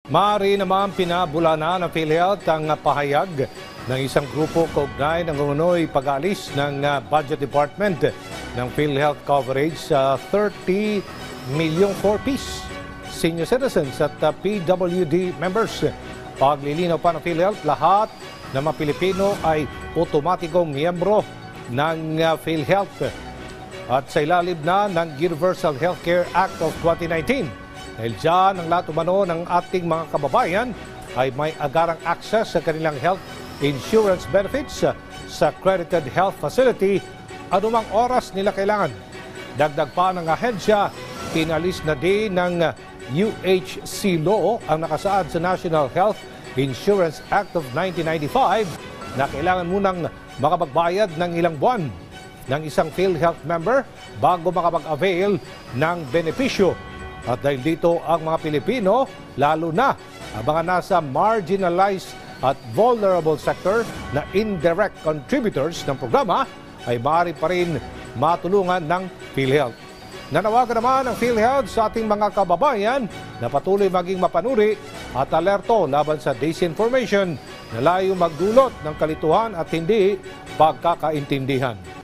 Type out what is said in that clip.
Maaari naman pinabulana ng PhilHealth ang pahayag ng isang grupo kaugnay ng umunoy pag-alis ng Budget Department ng PhilHealth coverage sa 30 milyong 4-piece senior citizens at PWD members. Paglilinaw pa ng PhilHealth, lahat ng mga Pilipino ay otomatikong miyembro ng PhilHealth at sa ilalim na ng Universal Healthcare Act of 2019. Dahil dyan, ang lahat umano ng ating mga kababayan ay may agarang access sa kanilang health insurance benefits sa accredited health facility anumang oras nila kailangan. Dagdag pa ng ahensya, pinalis na din ng UHC law ang nakasaad sa National Health Insurance Act of 1995 na kailangan munang makapagbayad ng ilang buwan ng isang PhilHealth member bago makapag-avail ng benepisyo. At dahil dito ang mga Pilipino, lalo na ang mga nasa marginalized at vulnerable sector na indirect contributors ng programa ay maaari pa rin matulungan ng PhilHealth. Nanawagan naman ang PhilHealth sa ating mga kababayan na patuloy maging mapanuri at alerto laban sa disinformation na layo magdulot ng kalituhan at hindi pagkakaintindihan.